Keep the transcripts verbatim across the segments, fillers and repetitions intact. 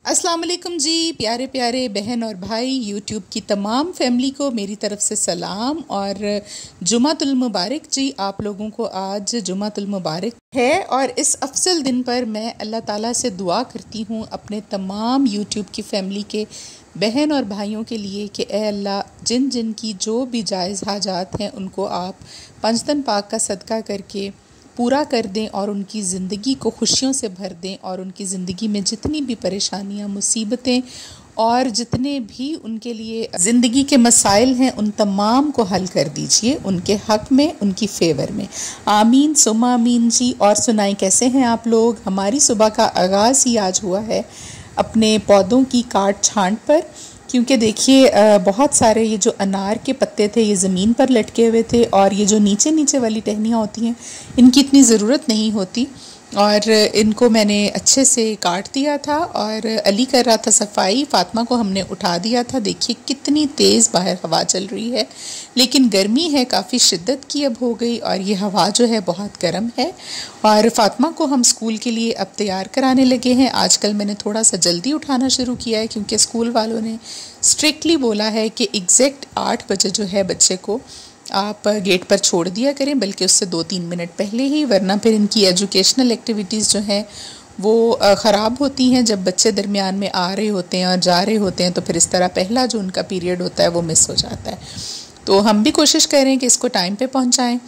अस्सलाम वालेकुम जी। प्यारे प्यारे बहन और भाई, यूट्यूब की तमाम फैमिली को मेरी तरफ़ से सलाम और जुमातुल मुबारक जी। आप लोगों को आज जुमातुल मुबारक है और इस अफजल दिन पर मैं अल्लाह ताला से दुआ करती हूँ अपने तमाम यूट्यूब की फ़ैमिली के बहन और भाइयों के लिए कि ए अल्लाह, जिन जिन की जो भी जायज़ हाजात हैं उनको आप पंजतन पाक का सदका करके पूरा कर दें और उनकी ज़िंदगी को खुशियों से भर दें और उनकी ज़िंदगी में जितनी भी परेशानियां, मुसीबतें और जितने भी उनके लिए ज़िंदगी के मसाइल हैं उन तमाम को हल कर दीजिए उनके हक़ में, उनकी फ़ेवर में। आमीन सुमा आमीन जी। और सुनाएं, कैसे हैं आप लोग? हमारी सुबह का आगाज़ ही आज हुआ है अपने पौधों की काट छांट पर, क्योंकि देखिए बहुत सारे ये जो अनार के पत्ते थे ये ज़मीन पर लटके हुए थे और ये जो नीचे नीचे वाली टहनियाँ होती हैं इनकी इतनी ज़रूरत नहीं होती और इनको मैंने अच्छे से काट दिया था और अली कर रहा था सफाई। फ़ातिमा को हमने उठा दिया था। देखिए कितनी तेज़ बाहर हवा चल रही है, लेकिन गर्मी है, काफ़ी शिद्दत की अब हो गई और ये हवा जो है बहुत गर्म है। और फ़ातिमा को हम स्कूल के लिए अब तैयार कराने लगे हैं। आजकल मैंने थोड़ा सा जल्दी उठाना शुरू किया है क्योंकि स्कूल वालों ने स्ट्रिक्टली बोला है कि एग्जैक्ट आठ बजे जो है बच्चे को आप गेट पर छोड़ दिया करें, बल्कि उससे दो तीन मिनट पहले ही, वरना फिर इनकी एजुकेशनल एक्टिविटीज़ जो हैं वो ख़राब होती हैं। जब बच्चे दरमियान में आ रहे होते हैं और जा रहे होते हैं तो फिर इस तरह पहला जो उनका पीरियड होता है वो मिस हो जाता है। तो हम भी कोशिश करें कि इसको टाइम पे पहुंचाएं।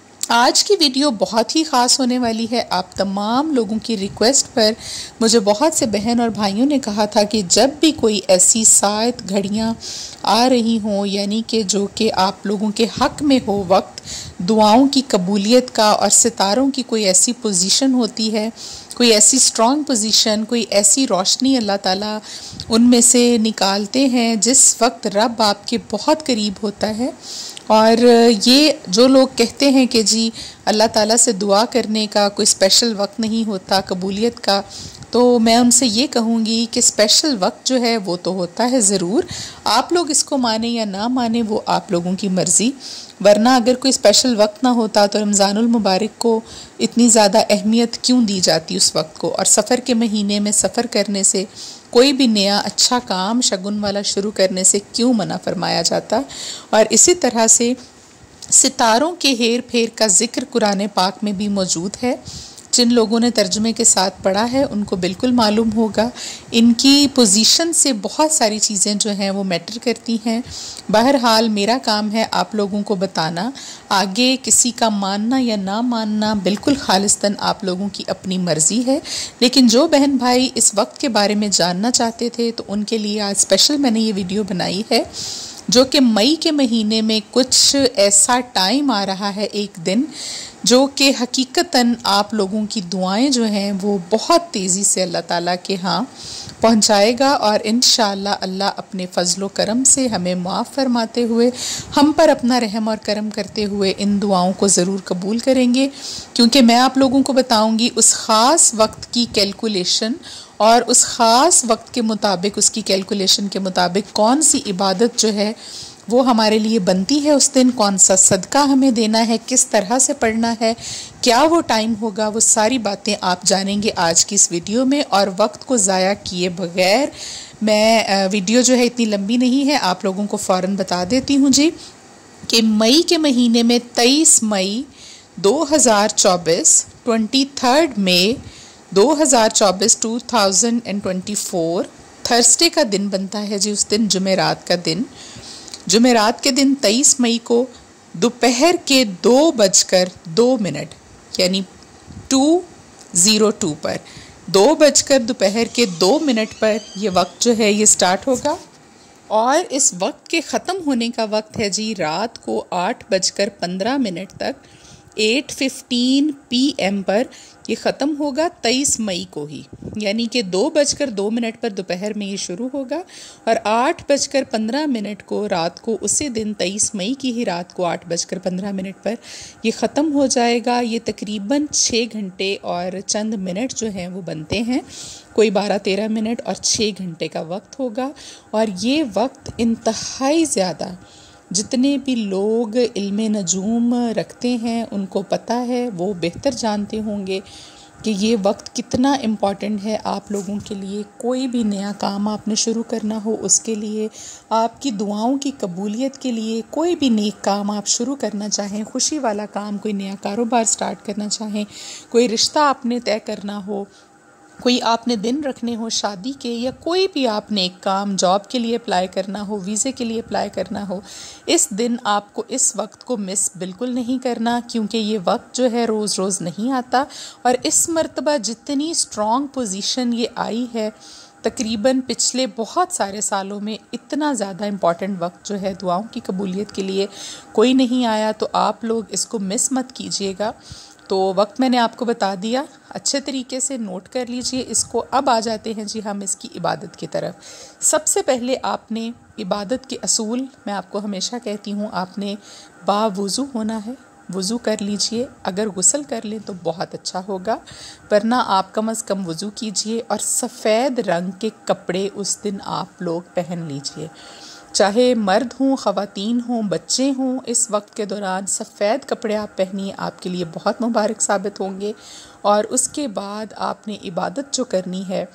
आज की वीडियो बहुत ही ख़ास होने वाली है। आप तमाम लोगों की रिक्वेस्ट पर मुझे बहुत से बहन और भाइयों ने कहा था कि जब भी कोई ऐसी सात घड़ियाँ आ रही हों, यानी कि जो कि आप लोगों के हक़ में हो, वक्त दुआओं की कबूलियत का और सितारों की कोई ऐसी पोजीशन होती है, कोई ऐसी स्ट्रॉन्ग पोजीशन, कोई ऐसी रोशनी अल्लाह ताला उनमें से निकालते हैं जिस वक्त रब आपके बहुत करीब होता है। और ये जो लोग कहते हैं कि जी अल्लाह ताला से दुआ करने का कोई स्पेशल वक्त नहीं होता कबूलियत का, तो मैं उनसे ये कहूँगी कि स्पेशल वक्त जो है वो तो होता है ज़रूर। आप लोग इसको माने या ना माने वो आप लोगों की मर्ज़ी, वरना अगर कोई स्पेशल वक्त ना होता तो रमज़ानुल मुबारक को इतनी ज़्यादा अहमियत क्यों दी जाती उस वक्त को। और सफ़र के महीने में सफ़र करने से, कोई भी नया अच्छा काम शगुन वाला शुरू करने से क्यों मना फरमाया जाता। और इसी तरह से सितारों के हेर फेर का ज़िक्र कुरान पाक में भी मौजूद है। जिन लोगों ने तर्जुमे के साथ पढ़ा है उनको बिल्कुल मालूम होगा। इनकी पोजीशन से बहुत सारी चीज़ें जो हैं वो मैटर करती हैं। बहरहाल मेरा काम है आप लोगों को बताना, आगे किसी का मानना या ना मानना बिल्कुल खालिस्तन आप लोगों की अपनी मर्ज़ी है। लेकिन जो बहन भाई इस वक्त के बारे में जानना चाहते थे तो उनके लिए आज स्पेशल मैंने ये वीडियो बनाई है, जो कि मई के महीने में कुछ ऐसा टाइम आ रहा है, एक दिन, जो कि हकीकतन आप लोगों की दुआएं जो हैं वो बहुत तेज़ी से अल्लाह ताला के यहाँ पहुँचाएगा और इंशाअल्लाह अल्लाह अपने फ़ज़्ल करम से हमें माफ़ फरमाते हुए, हम पर अपना रहम और करम करते हुए इन दुआओं को ज़रूर कबूल करेंगे। क्योंकि मैं आप लोगों को बताऊँगी उस ख़ास वक्त की कैलकुलेशन और उस ख़ास वक्त के मुताबिक, उसकी कैलकुलेशन के मुताबिक कौन सी इबादत जो है वो हमारे लिए बनती है उस दिन, कौन सा सदका हमें देना है, किस तरह से पढ़ना है, क्या वो टाइम होगा, वो सारी बातें आप जानेंगे आज की इस वीडियो में। और वक्त को ज़ाया किए बगैर मैं वीडियो जो है इतनी लंबी नहीं है, आप लोगों को फ़ौरन बता देती हूँ जी कि मई के महीने में तेईस मई दो हज़ार चौबीस, ट्वेंटी थर्ड मई दो हज़ार चौबीस two thousand and twenty four Thursday का दिन बनता है जी। उस दिन जुमेरात का दिन, जुमेरात के दिन तेईस मई को दोपहर के दो बजकर दो मिनट यानी टू ज़ीरो टू पर, दो बजकर दोपहर के दो मिनट पर ये वक्त जो है ये स्टार्ट होगा और इस वक्त के ख़त्म होने का वक्त है जी रात को आठ बजकर पंद्रह मिनट तक, एट फिफ्टीन पी एम पर ये ख़त्म होगा तेईस मई को ही, यानी कि दो बजकर दो मिनट पर दोपहर में ये शुरू होगा और आठ बजकर पंद्रह मिनट को रात को, उसी दिन तेईस मई की ही रात को आठ बजकर पंद्रह मिनट पर ये ख़त्म हो जाएगा। ये तकरीबन छः घंटे और चंद मिनट जो हैं वो बनते हैं, कोई बारह तेरह मिनट और छः घंटे का वक्त होगा। और ये वक्त इंतहाई ज़्यादा, जितने भी लोग इल्मे नजूम रखते हैं उनको पता है, वो बेहतर जानते होंगे कि ये वक्त कितना इम्पॉर्टेंट है आप लोगों के लिए। कोई भी नया काम आपने शुरू करना हो उसके लिए, आपकी दुआओं की कबूलियत के लिए, कोई भी नेक काम आप शुरू करना चाहें, खुशी वाला काम, कोई नया कारोबार स्टार्ट करना चाहें, कोई रिश्ता आपने तय करना हो, कोई आपने दिन रखने हो शादी के, या कोई भी आपने एक काम जॉब के लिए अप्लाई करना हो, वीज़े के लिए अप्लाई करना हो, इस दिन आपको इस वक्त को मिस बिल्कुल नहीं करना, क्योंकि ये वक्त जो है रोज़ रोज़ नहीं आता। और इस मर्तबा जितनी स्ट्रॉन्ग पोजीशन ये आई है, तकरीबन पिछले बहुत सारे सालों में इतना ज़्यादा इम्पॉर्टेंट वक्त जो है दुआओं की कबूलियत के लिए कोई नहीं आया। तो आप लोग इसको मिस मत कीजिएगा। तो वक्त मैंने आपको बता दिया, अच्छे तरीके से नोट कर लीजिए इसको। अब आ जाते हैं जी हम इसकी इबादत की तरफ। सबसे पहले आपने इबादत के असूल, मैं आपको हमेशा कहती हूँ, आपने बावुज़ू होना है। वज़ू कर लीजिए, अगर गुस्ल कर लें तो बहुत अच्छा होगा, वरना आप कम अज़ कम वज़ू कीजिए। और सफ़ेद रंग के कपड़े उस दिन आप लोग पहन लीजिए, चाहे मर्द हों, ख़वातीन हों, बच्चे हों। इस वक्त के दौरान सफ़ेद कपड़े आप पहनिए, आपके लिए बहुत मुबारक साबित होंगे। और उसके बाद आपने इबादत जो करनी है,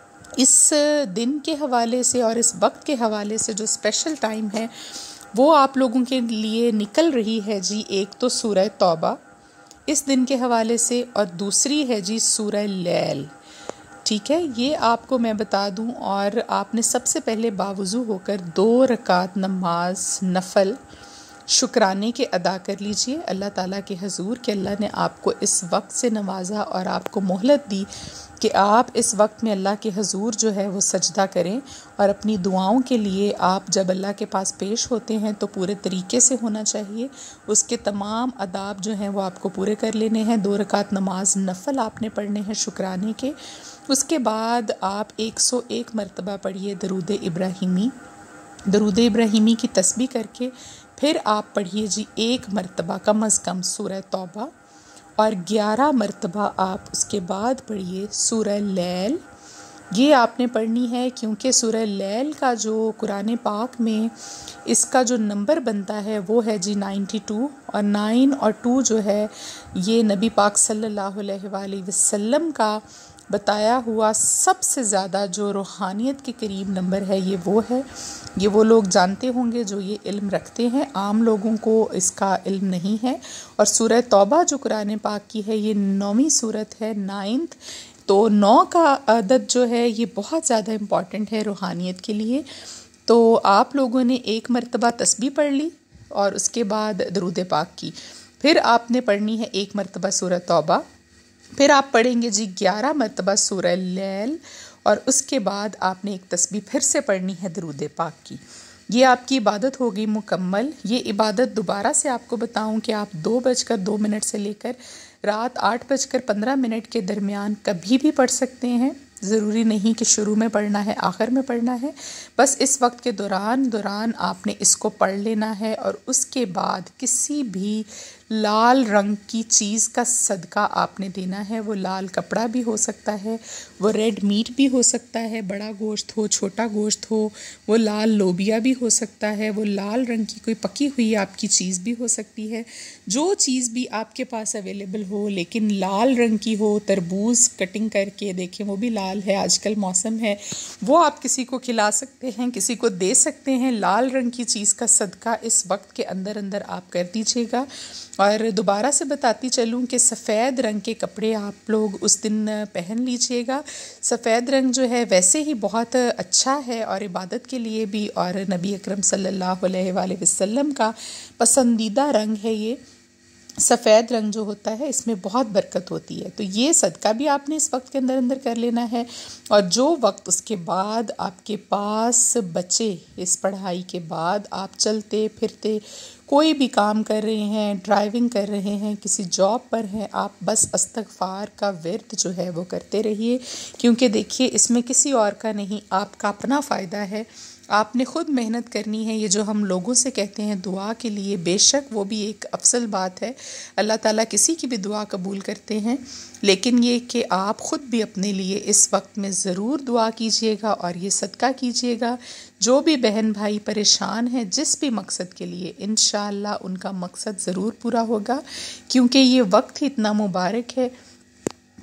इस दिन के हवाले से और इस वक्त के हवाले से जो स्पेशल टाइम है वो आप लोगों के लिए निकल रही है जी। एक तो सूरह तौबा इस दिन के हवाले से, और दूसरी है जी सूरह लैल। ठीक है, ये आपको मैं बता दूं। और आपने सबसे पहले बावुज़ू होकर दो रकात नमाज नफल शुक्राने के अदा कर लीजिए अल्लाह ताला के हजूर कि अल्लाह ने आपको इस वक्त से नवाजा और आपको मोहलत दी कि आप इस वक्त में अल्लाह के हजूर जो है वो सजदा करें। और अपनी दुआओं के लिए आप जब अल्लाह के पास पेश होते हैं तो पूरे तरीके से होना चाहिए, उसके तमाम अदाब जो हैं वो आपको पूरे कर लेने हैं। दो रकात नमाज नफल आपने पढ़ने हैं शुक्राने के। उसके बाद आप एक सौ एक मरतबा पढ़िए दरूद इब्राहिमी। दरूद इब्राहिमी की तस्बीह करके फिर आप पढ़िए जी एक मरतबा कम अज़ कम सूरह तौबा, और ग्यारह मरतबा आप उसके बाद पढ़िए सूरह लैल। ये आपने पढ़नी है क्योंकि सूरह लैल का जो कुरान पाक में इसका जो नंबर बनता है वो है जी नाइन्टी टू, और नाइन और टू जो है ये नबी पाक सल्लल्लाहु अलैहि वसल्लम का बताया हुआ सबसे ज़्यादा जो रूहानियत के करीब नंबर है ये वो है। ये वो लोग जानते होंगे जो ये इल्म रखते हैं, आम लोगों को इसका इल्म नहीं है। और सूरह तौबा जो कुरान पाक की है ये नौवीं सूरत है, नाइन्थ। तो नौ का अदद जो है ये बहुत ज़्यादा इम्पॉर्टेंट है रूहानियत के लिए। तो आप लोगों ने एक मरतबा तस्बीह पढ़ ली और उसके बाद दरूद पाक की, फिर आपने पढ़नी है एक मरतबा सूरह तौबा, फिर आप पढ़ेंगे जी ग्यारह मरतबा सूरह लैल, और उसके बाद आपने एक तस्बीह फिर से पढ़नी है दरूद पाक की। ये आपकी इबादत होगी मुकम्मल। ये इबादत दोबारा से आपको बताऊं कि आप दो बजकर दो मिनट से लेकर रात आठ बजकर पंद्रह मिनट के दरमियान कभी भी पढ़ सकते हैं। ज़रूरी नहीं कि शुरू में पढ़ना है, आखिर में पढ़ना है, बस इस वक्त के दौरान दौरान आपने इसको पढ़ लेना है। और उसके बाद किसी भी लाल रंग की चीज़ का सदका आपने देना है। वो लाल कपड़ा भी हो सकता है, वो रेड मीट भी हो सकता है, बड़ा गोश्त हो, छोटा गोश्त हो, वो लाल लोबिया भी हो सकता है, वो लाल रंग की कोई पकी हुई आपकी चीज़ भी हो सकती है। जो चीज़ भी आपके पास अवेलेबल हो लेकिन लाल रंग की हो, तरबूज कटिंग करके देखें वो भी लाल है, आजकल मौसम है, वो आप किसी को खिला सकते हैं, किसी को दे सकते हैं। लाल रंग की चीज़ का सदका इस वक्त के अंदर अंदर आप कर दीजिएगा। और दोबारा से बताती चलूँ कि सफ़ेद रंग के कपड़े आप लोग उस दिन पहन लीजिएगा। सफ़ेद रंग जो है वैसे ही बहुत अच्छा है और इबादत के लिए भी, और नबी अकरम सल्लल्लाहु अलैहि वसल्लम का पसंदीदा रंग है ये। सफ़ेद रंग जो होता है इसमें बहुत बरकत होती है। तो ये सदका भी आपने इस वक्त के अंदर अंदर कर लेना है। और जो वक्त उसके बाद आपके पास बचे, इस पढ़ाई के बाद आप चलते फिरते कोई भी काम कर रहे हैं, ड्राइविंग कर रहे हैं, किसी जॉब पर हैं, आप बस इस्तग़फ़ार का विर्द जो है वो करते रहिए। क्योंकि देखिए इसमें किसी और का नहीं, आपका अपना फ़ायदा है। आपने ख़ुद मेहनत करनी है। ये जो हम लोगों से कहते हैं दुआ के लिए, बेशक वो भी एक अफसल बात है, अल्लाह ताला किसी की भी दुआ कबूल करते हैं, लेकिन ये कि आप ख़ुद भी अपने लिए इस वक्त में ज़रूर दुआ कीजिएगा और ये सदका कीजिएगा। जो भी बहन भाई परेशान हैं जिस भी मकसद के लिए, इंशाअल्लाह उनका मकसद ज़रूर पूरा होगा। क्योंकि ये वक्त ही इतना मुबारक है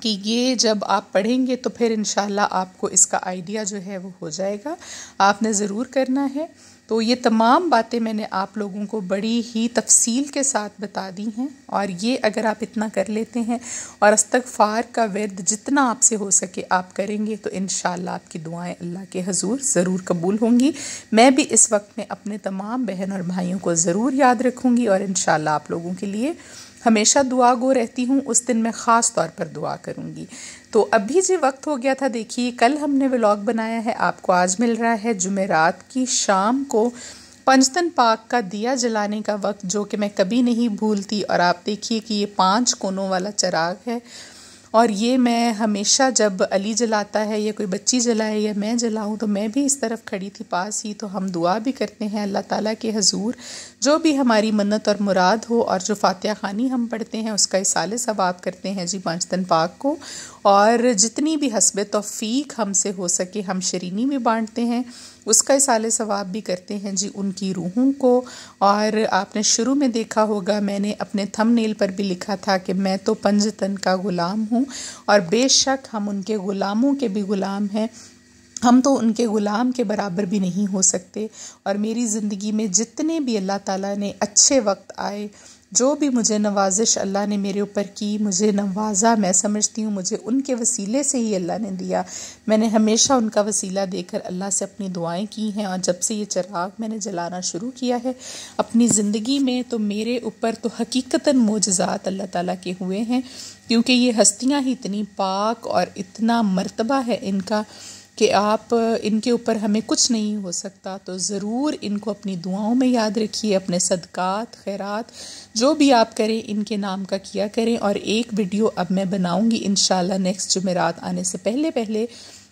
कि ये जब आप पढ़ेंगे तो फिर इंशाल्लाह आपको इसका आइडिया जो है वो हो जाएगा। आपने ज़रूर करना है। तो ये तमाम बातें मैंने आप लोगों को बड़ी ही तफसील के साथ बता दी हैं, और ये अगर आप इतना कर लेते हैं और इस्तग़फ़ार का विर्द जितना आपसे हो सके आप करेंगे तो इंशाअल्लाह आपकी दुआएं अल्लाह के हुज़ूर ज़रूर कबूल होंगी। मैं भी इस वक्त में अपने तमाम बहन और भाइयों को ज़रूर याद रखूँगी और इंशाअल्लाह आप लोगों के लिए हमेशा दुआ गो रहती हूँ। उस दिन मैं ख़ास तौर पर दुआ करूँगी। तो अभी जो वक्त हो गया था, देखिए कल हमने व्लॉग बनाया है, आपको आज मिल रहा है जुमेरात की शाम को पंजतन पाक का दिया जलाने का वक्त, जो कि मैं कभी नहीं भूलती। और आप देखिए कि ये पांच कोनों वाला चिराग है, और ये मैं हमेशा जब अली जलाता है या कोई बच्ची जलाए या मैं जलाऊं तो मैं भी इस तरफ खड़ी थी पास ही। तो हम दुआ भी करते हैं अल्लाह ताला के हुज़ूर जो भी हमारी मन्नत और मुराद हो, और जो फातिहा खानी हम पढ़ते हैं उसका इसाले सवाब करते हैं जी पंजतन पाक को, और जितनी भी हस्बे तौफीक हमसे हो सके हम शरीनी भी बांटते हैं, उसका इसाले सवाब भी करते हैं जी उनकी रूहों को। और आपने शुरू में देखा होगा मैंने अपने थंबनेल पर भी लिखा था कि मैं तो पंजतन का ग़ुलाम हूँ, और बेशक हम उनके ग़ुलामों के भी ग़ुलाम हैं। हम तो उनके ग़ुलाम के बराबर भी नहीं हो सकते। और मेरी ज़िंदगी में जितने भी अल्लाह ताला ने अच्छे वक्त आए, जो भी मुझे नवाजिश अल्लाह ने मेरे ऊपर की, मुझे नवाजा, मैं समझती हूँ मुझे उनके वसीले से ही अल्लाह ने दिया। मैंने हमेशा उनका वसीला देकर अल्लाह से अपनी दुआएं की हैं, और जब से ये चिराग मैंने जलाना शुरू किया है अपनी ज़िंदगी में, तो मेरे ऊपर तो हकीकतन मोजज़ात अल्लाह ताला के हुए हैं, क्योंकि ये हस्तियाँ ही इतनी पाक और इतना मर्तबा है इनका कि आप इनके ऊपर हमें कुछ नहीं हो सकता। तो ज़रूर इनको अपनी दुआओं में याद रखिए, अपने सदकात खैरात जो भी आप करें इनके नाम का किया करें। और एक वीडियो अब मैं बनाऊंगी इंशाल्लाह नेक्स्ट जुमेरात आने से पहले पहले,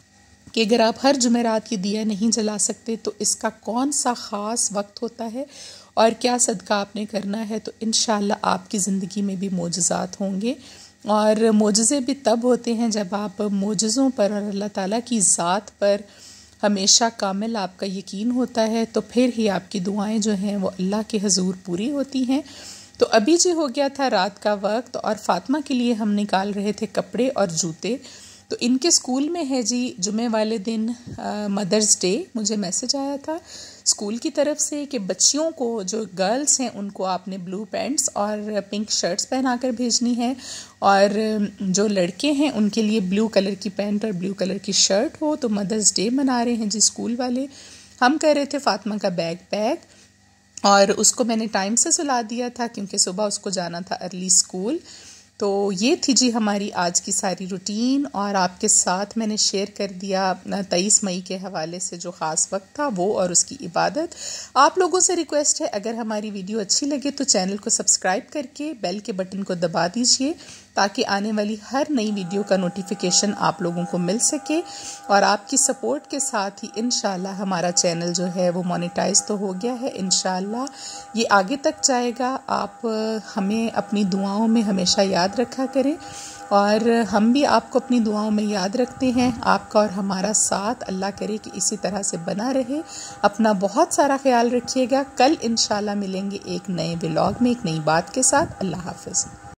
कि अगर आप हर जुमेरात की दिया नहीं जला सकते तो इसका कौन सा ख़ास वक्त होता है और क्या सदका आपने करना है, तो इंशाल्लाह आपकी ज़िंदगी में भी मोजज़ात होंगे। और मोजज़े भी तब होते हैं जब आप मोजज़ों पर और अल्लाह ताला की ज़ात पर हमेशा कामिल आपका यकीन होता है, तो फिर ही आपकी दुआएं जो हैं वो अल्लाह के हुज़ूर पूरी होती हैं। तो अभी जी हो गया था रात का वक्त, और फ़ातिमा के लिए हम निकाल रहे थे कपड़े और जूते। तो इनके स्कूल में है जी जुमे वाले दिन मदर्स डे। मुझे मैसेज आया था स्कूल की तरफ से कि बच्चियों को, जो गर्ल्स हैं उनको आपने ब्लू पैंट्स और पिंक शर्ट्स पहना कर भेजनी है, और जो लड़के हैं उनके लिए ब्लू कलर की पैंट और ब्लू कलर की शर्ट हो। तो मदर्स डे मना रहे हैं जी स्कूल वाले। हम कर रहे थे फ़ातिमा का बैग पैक, और उसको मैंने टाइम से सुला दिया था क्योंकि सुबह उसको जाना था अर्ली स्कूल। तो ये थी जी हमारी आज की सारी रूटीन, और आपके साथ मैंने शेयर कर दिया तेईस मई के हवाले से जो ख़ास वक्त था वो और उसकी इबादत। आप लोगों से रिक्वेस्ट है, अगर हमारी वीडियो अच्छी लगे तो चैनल को सब्सक्राइब करके बेल के बटन को दबा दीजिए, ताकि आने वाली हर नई वीडियो का नोटिफिकेशन आप लोगों को मिल सके। और आपकी सपोर्ट के साथ ही इंशाल्लाह हमारा चैनल जो है वो मोनेटाइज तो हो गया है, इंशाल्लाह ये आगे तक जाएगा। आप हमें अपनी दुआओं में हमेशा याद रखा करें, और हम भी आपको अपनी दुआओं में याद रखते हैं। आपका और हमारा साथ अल्लाह करे कि इसी तरह से बना रहे। अपना बहुत सारा ख्याल रखिएगा। कल इंशाल्लाह मिलेंगे एक नए व्लॉग में एक नई बात के साथ। अल्लाह हाफ़िज़।